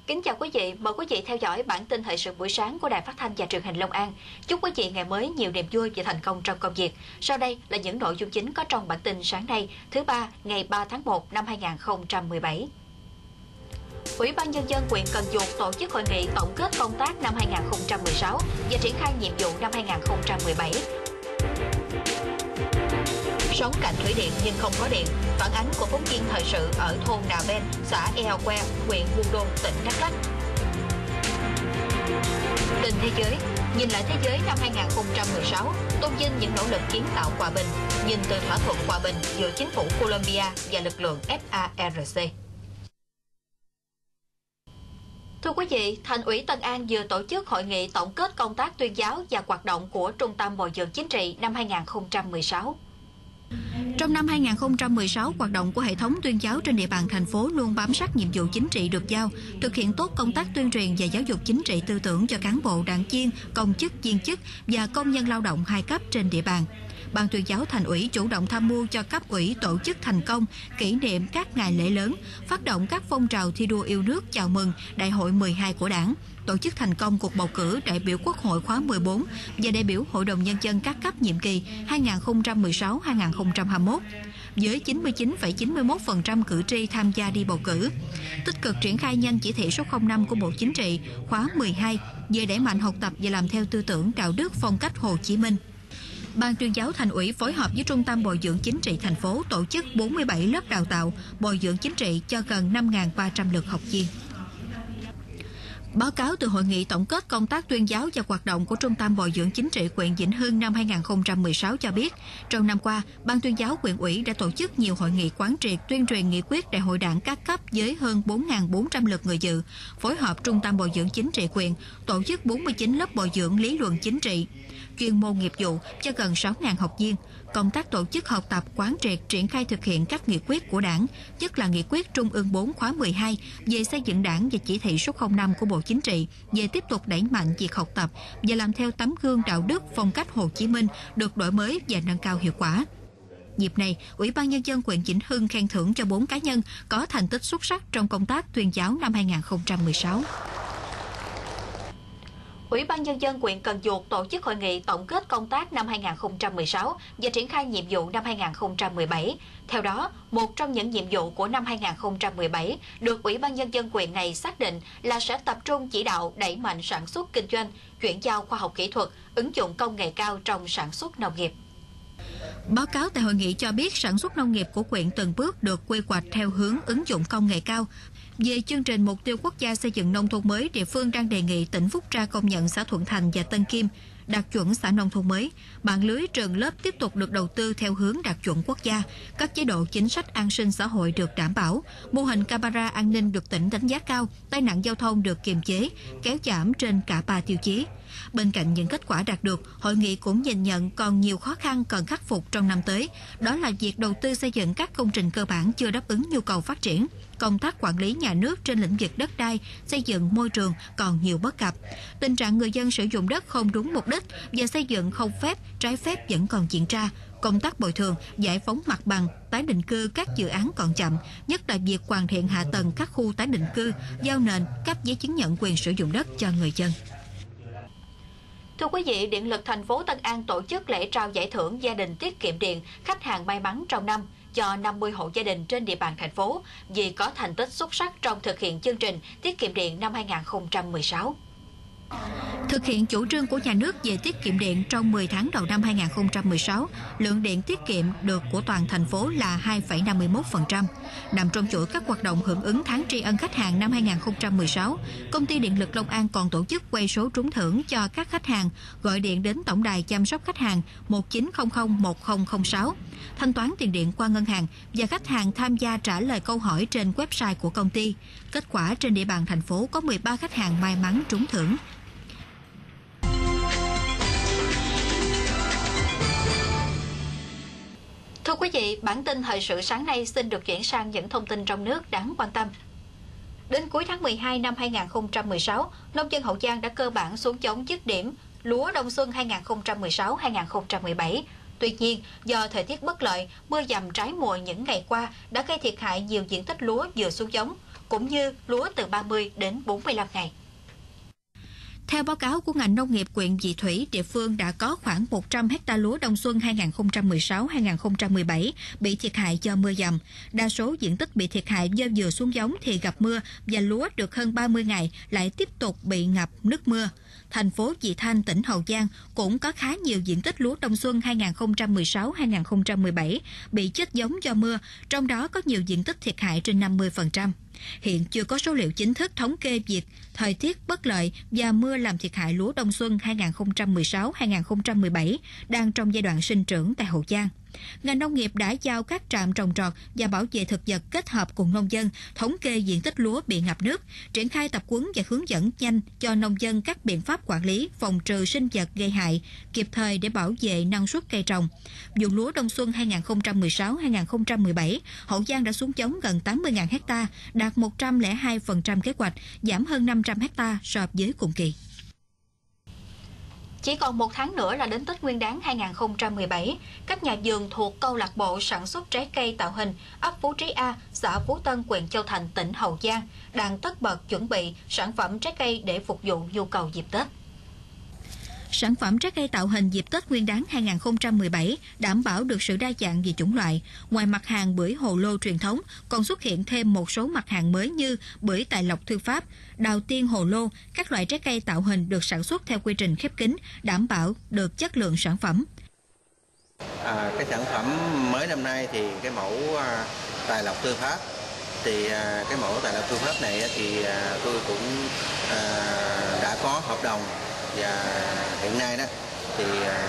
Kính chào quý vị, mời quý vị theo dõi bản tin thời sự buổi sáng của Đài Phát thanh và Truyền hình Long An. Chúc quý vị ngày mới nhiều niềm vui và thành công trong công việc. Sau đây là những nội dung chính có trong bản tin sáng nay, thứ ba, ngày 3 tháng 1 năm 2017. Ủy ban Nhân dân huyện Cần Duộc tổ chức hội nghị tổng kết công tác năm 2016 và triển khai nhiệm vụ năm 2017. Sống cạnh thủy điện nhưng không có điện, phản ánh của phóng viên thời sự ở thôn Nà Ben, xã Eo Que, huyện Buôn Đôn, tỉnh Đắk Lắk. Tin thế giới, nhìn lại thế giới năm 2016, tôn vinh những nỗ lực kiến tạo hòa bình, nhìn từ thỏa thuận hòa bình giữa chính phủ Colombia và lực lượng FARC. Thưa quý vị, Thành ủy Tân An vừa tổ chức hội nghị tổng kết công tác tuyên giáo và hoạt động của Trung tâm Bồi dưỡng Chính trị năm 2016. Trong năm 2016, hoạt động của hệ thống tuyên giáo trên địa bàn thành phố luôn bám sát nhiệm vụ chính trị được giao, thực hiện tốt công tác tuyên truyền và giáo dục chính trị tư tưởng cho cán bộ, đảng viên, công chức, viên chức và công nhân lao động hai cấp trên địa bàn. Ban tuyên giáo Thành ủy chủ động tham mưu cho cấp ủy tổ chức thành công, kỷ niệm các ngày lễ lớn, phát động các phong trào thi đua yêu nước chào mừng Đại hội 12 của Đảng, tổ chức thành công cuộc bầu cử đại biểu Quốc hội khóa 14 và đại biểu Hội đồng Nhân dân các cấp nhiệm kỳ 2016-2021, với 99,91% cử tri tham gia đi bầu cử. Tích cực triển khai nhanh chỉ thị số 05 của Bộ Chính trị khóa 12 về đẩy mạnh học tập và làm theo tư tưởng đạo đức phong cách Hồ Chí Minh. Ban tuyên giáo Thành ủy phối hợp với Trung tâm Bồi dưỡng Chính trị thành phố tổ chức 47 lớp đào tạo bồi dưỡng chính trị cho gần 5.300 lượt học viên. Báo cáo từ hội nghị tổng kết công tác tuyên giáo và hoạt động của Trung tâm Bồi dưỡng Chính trị huyện Vĩnh Hưng năm 2016 cho biết, trong năm qua, Ban tuyên giáo huyện ủy đã tổ chức nhiều hội nghị quán triệt tuyên truyền nghị quyết Đại hội Đảng các cấp với hơn 4.400 lượt người dự, phối hợp Trung tâm Bồi dưỡng Chính trị huyện tổ chức 49 lớp bồi dưỡng lý luận chính trị, chuyên môn nghiệp vụ cho gần 6.000 học viên. Công tác tổ chức học tập quán triệt triển khai thực hiện các nghị quyết của Đảng, nhất là nghị quyết Trung ương 4 khóa 12 về xây dựng Đảng và chỉ thị số 05 của Bộ Chính trị về tiếp tục đẩy mạnh việc học tập và làm theo tấm gương đạo đức phong cách Hồ Chí Minh được đổi mới và nâng cao hiệu quả. Dịp này, Ủy ban Nhân dân huyện Vĩnh Hưng khen thưởng cho 4 cá nhân có thành tích xuất sắc trong công tác tuyên giáo năm 2016. Ủy ban Nhân dân huyện Cần Duộc tổ chức hội nghị tổng kết công tác năm 2016 và triển khai nhiệm vụ năm 2017. Theo đó, một trong những nhiệm vụ của năm 2017 được Ủy ban Nhân dân huyện này xác định là sẽ tập trung chỉ đạo đẩy mạnh sản xuất kinh doanh, chuyển giao khoa học kỹ thuật, ứng dụng công nghệ cao trong sản xuất nông nghiệp. Báo cáo tại hội nghị cho biết sản xuất nông nghiệp của huyện từng bước được quy hoạch theo hướng ứng dụng công nghệ cao. Về chương trình mục tiêu quốc gia xây dựng nông thôn mới, địa phương đang đề nghị tỉnh Phúc Tra công nhận xã Thuận Thành và Tân Kim đạt chuẩn xã nông thôn mới. Mạng lưới trường lớp tiếp tục được đầu tư theo hướng đạt chuẩn quốc gia. Các chế độ chính sách an sinh xã hội được đảm bảo. Mô hình camera an ninh được tỉnh đánh giá cao. Tai nạn giao thông được kiềm chế, kéo giảm trên cả 3 tiêu chí. Bên cạnh những kết quả đạt được, hội nghị cũng nhìn nhận còn nhiều khó khăn cần khắc phục trong năm tới. Đó là việc đầu tư xây dựng các công trình cơ bản chưa đáp ứng nhu cầu phát triển. Công tác quản lý nhà nước trên lĩnh vực đất đai, xây dựng môi trường còn nhiều bất cập. Tình trạng người dân sử dụng đất không đúng mục đích và xây dựng không phép, trái phép vẫn còn diễn ra. Công tác bồi thường, giải phóng mặt bằng, tái định cư các dự án còn chậm, nhất là việc hoàn thiện hạ tầng các khu tái định cư, giao nền, cấp giấy chứng nhận quyền sử dụng đất cho người dân. Thưa quý vị, Điện lực thành phố Tân An tổ chức lễ trao giải thưởng gia đình tiết kiệm điện, khách hàng may mắn trong năm cho 50 hộ gia đình trên địa bàn thành phố vì có thành tích xuất sắc trong thực hiện chương trình tiết kiệm điện năm 2016. Thực hiện chủ trương của nhà nước về tiết kiệm điện trong 10 tháng đầu năm 2016, lượng điện tiết kiệm được của toàn thành phố là 2,51%. Nằm trong chuỗi các hoạt động hưởng ứng tháng tri ân khách hàng năm 2016, Công ty Điện lực Long An còn tổ chức quay số trúng thưởng cho các khách hàng gọi điện đến tổng đài chăm sóc khách hàng 19001006, thanh toán tiền điện qua ngân hàng và khách hàng tham gia trả lời câu hỏi trên website của công ty. Kết quả trên địa bàn thành phố có 13 khách hàng may mắn trúng thưởng. Thưa quý vị, bản tin thời sự sáng nay xin được chuyển sang những thông tin trong nước đáng quan tâm. Đến cuối tháng 12 năm 2016, nông dân Hậu Giang đã cơ bản xuống giống dứt điểm lúa đông xuân 2016-2017. Tuy nhiên, do thời tiết bất lợi, mưa dầm trái mùa những ngày qua đã gây thiệt hại nhiều diện tích lúa vừa xuống giống. cũng như lúa từ 30 đến 45 ngày. Theo báo cáo của ngành nông nghiệp huyện Vị Thủy, địa phương đã có khoảng 100 ha lúa đông xuân 2016-2017 bị thiệt hại do mưa dầm. Đa số diện tích bị thiệt hại do vừa xuống giống thì gặp mưa và lúa được hơn 30 ngày lại tiếp tục bị ngập nước mưa. Thành phố Vị Thanh, tỉnh Hậu Giang cũng có khá nhiều diện tích lúa đông xuân 2016-2017 bị chết giống do mưa, trong đó có nhiều diện tích thiệt hại trên 50%. Hiện chưa có số liệu chính thức thống kê việc thời tiết bất lợi và mưa làm thiệt hại lúa đông xuân 2016-2017 đang trong giai đoạn sinh trưởng tại Hậu Giang. Ngành nông nghiệp đã giao các trạm trồng trọt và bảo vệ thực vật kết hợp cùng nông dân thống kê diện tích lúa bị ngập nước, triển khai tập huấn và hướng dẫn nhanh cho nông dân các biện pháp quản lý, phòng trừ sinh vật gây hại, kịp thời để bảo vệ năng suất cây trồng. Vụ lúa đông xuân 2016-2017, Hậu Giang đã xuống giống gần 80.000 ha, đạt 102% kế hoạch, giảm hơn 500 ha so với cùng kỳ. Chỉ còn 1 tháng nữa là đến Tết Nguyên đán 2017, các nhà vườn thuộc câu lạc bộ sản xuất trái cây tạo hình ấp Phú Trí A, xã Phú Tân, huyện Châu Thành, tỉnh Hậu Giang đang tất bật chuẩn bị sản phẩm trái cây để phục vụ nhu cầu dịp Tết. Sản phẩm trái cây tạo hình dịp Tết Nguyên đán 2017 đảm bảo được sự đa dạng về chủng loại. Ngoài mặt hàng bưởi hồ lô truyền thống, còn xuất hiện thêm một số mặt hàng mới như bưởi tài lộc thư pháp, đào tiên hồ lô. Các loại trái cây tạo hình được sản xuất theo quy trình khép kín, đảm bảo được chất lượng sản phẩm. Cái sản phẩm mới năm nay thì cái mẫu tài lộc thư pháp. Thì cái mẫu tài lộc thư pháp này thì tôi cũng đã có hợp đồng. Và hiện nay đó thì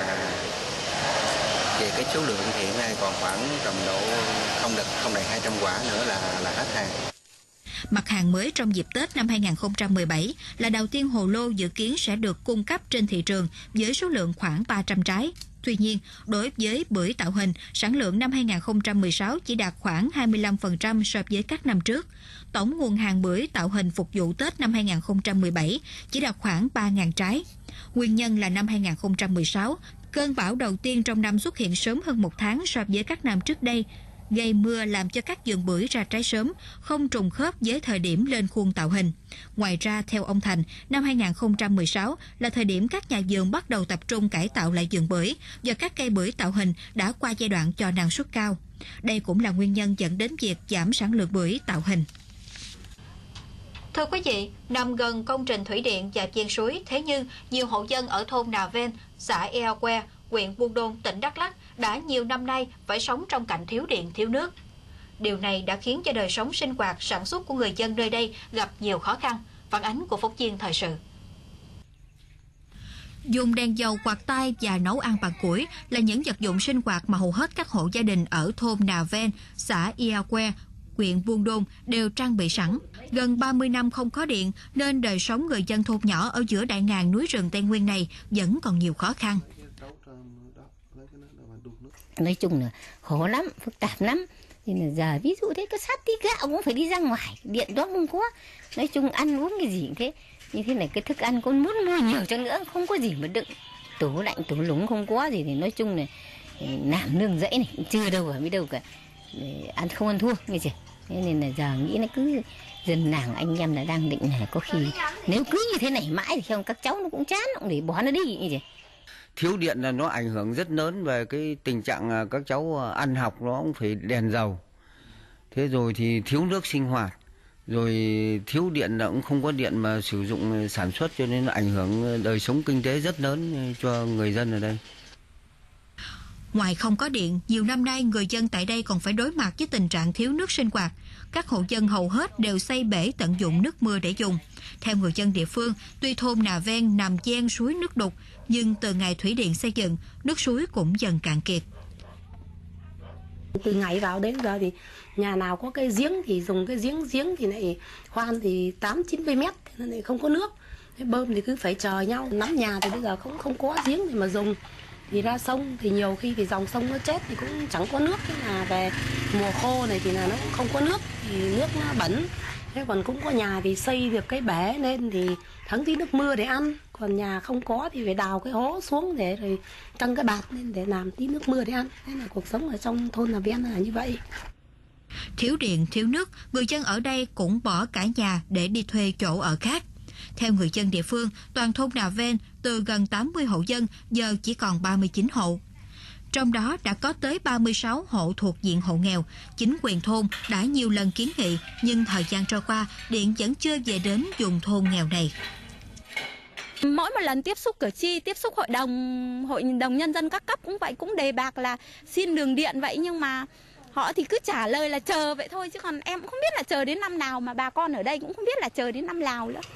về cái số lượng thì hiện nay còn khoảng tầm độ không đầy 200 quả nữa là hết hàng. Mặt hàng mới trong dịp Tết năm 2017 là đào tiên hồ lô dự kiến sẽ được cung cấp trên thị trường với số lượng khoảng 300 trái. Tuy nhiên, đối với bưởi tạo hình, sản lượng năm 2016 chỉ đạt khoảng 25% so với các năm trước. Tổng nguồn hàng bưởi tạo hình phục vụ Tết năm 2017 chỉ đạt khoảng 3.000 trái. Nguyên nhân là năm 2016, cơn bão đầu tiên trong năm xuất hiện sớm hơn 1 tháng so với các năm trước đây, gây mưa làm cho các vườn bưởi ra trái sớm, không trùng khớp với thời điểm lên khuôn tạo hình. Ngoài ra, theo ông Thành, năm 2016 là thời điểm các nhà vườn bắt đầu tập trung cải tạo lại vườn bưởi và các cây bưởi tạo hình đã qua giai đoạn cho năng suất cao. Đây cũng là nguyên nhân dẫn đến việc giảm sản lượng bưởi tạo hình. Thưa quý vị, nằm gần công trình thủy điện và ven suối, thế nhưng nhiều hộ dân ở thôn Nà Ven, xã Ea Que, huyện Buôn Đôn, tỉnh Đắk Lắk đã nhiều năm nay phải sống trong cảnh thiếu điện, thiếu nước. Điều này đã khiến cho đời sống sinh hoạt, sản xuất của người dân nơi đây gặp nhiều khó khăn. Phản ánh của phóng viên thời sự. Dùng đèn dầu, quạt tay và nấu ăn bằng củi là những vật dụng sinh hoạt mà hầu hết các hộ gia đình ở thôn Nà Ven, xã Ea Que, huyện Buôn Đôn đều trang bị sẵn. Gần 30 năm không có điện nên đời sống người dân thôn nhỏ ở giữa đại ngàn núi rừng Tây Nguyên này vẫn còn nhiều khó khăn. Nói chung là khó lắm, phức tạp lắm. Nên là giờ ví dụ thế có sát tí gạo cũng phải đi ra ngoài, điện đó không có. Nói chung ăn uống cái gì cũng thế. Như thế này cái thức ăn con muốn mua nhiều cho nữa, không có gì mà đựng. Tủ lạnh, tủ lúng không có gì thì nói chung là làm nương rẫy này, chưa đâu ở biết đâu cả. Ăn không ăn thua, nghe chưa? Thế nên là giờ nghĩ nó cứ dân làng anh em là đang định là có khi nếu cứ như thế này mãi thì không các cháu nó cũng chán, nó cũng để bỏ nó đi như vậy. Thiếu điện là nó ảnh hưởng rất lớn về cái tình trạng các cháu ăn học nó cũng phải đèn dầu. Thế rồi thì thiếu nước sinh hoạt. Rồi thiếu điện là cũng không có điện mà sử dụng sản xuất, cho nên nó ảnh hưởng đời sống kinh tế rất lớn cho người dân ở đây. Ngoài không có điện, nhiều năm nay người dân tại đây còn phải đối mặt với tình trạng thiếu nước sinh hoạt. Các hộ dân hầu hết đều xây bể tận dụng nước mưa để dùng. Theo người dân địa phương, tuy thôn Nà Ven nằm ven suối nước đục, nhưng từ ngày thủy điện xây dựng, nước suối cũng dần cạn kiệt. Từ ngày vào đến giờ thì nhà nào có cái giếng thì dùng cái giếng thì lại khoan thì 80-90 mét thì nó lại không có nước. Thế bơm thì cứ phải chờ nhau. Nắm nhà thì bây giờ không có giếng để mà dùng. Thì ra sông thì nhiều khi thì dòng sông nó chết thì cũng chẳng có nước. Thế là về mùa khô này thì là nó cũng không có nước, thì nước nó bẩn. Thế còn cũng có nhà thì xây được cái bể lên thì thắng tí nước mưa để ăn. Còn nhà không có thì phải đào cái hố xuống để rồi căng cái bạt lên để làm tí nước mưa để ăn. Thế là cuộc sống ở trong thôn Nà Ven là như vậy. Thiếu điện, thiếu nước, người dân ở đây cũng bỏ cả nhà để đi thuê chỗ ở khác. Theo người dân địa phương, toàn thôn Nà Ven từ gần 80 hộ dân giờ chỉ còn 39 hộ. Trong đó đã có tới 36 hộ thuộc diện hộ nghèo. Chính quyền thôn đã nhiều lần kiến nghị, nhưng thời gian trôi qua, điện vẫn chưa về đến vùng thôn nghèo này. Mỗi một lần tiếp xúc cử tri, tiếp xúc hội đồng nhân dân các cấp cũng vậy, cũng đề bạc là xin đường điện vậy, nhưng mà họ thì cứ trả lời là chờ vậy thôi, chứ còn em cũng không biết là chờ đến năm nào, mà bà con ở đây cũng không biết là chờ đến năm nào nữa.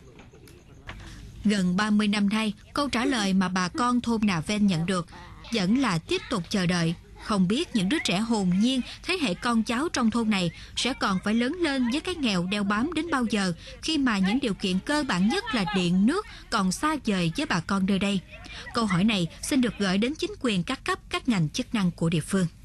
Gần 30 năm nay, câu trả lời mà bà con thôn Nà Ven nhận được vẫn là tiếp tục chờ đợi. Không biết những đứa trẻ hồn nhiên, thế hệ con cháu trong thôn này sẽ còn phải lớn lên với cái nghèo đeo bám đến bao giờ, khi mà những điều kiện cơ bản nhất là điện, nước còn xa vời với bà con nơi đây. Câu hỏi này xin được gửi đến chính quyền các cấp, các ngành chức năng của địa phương.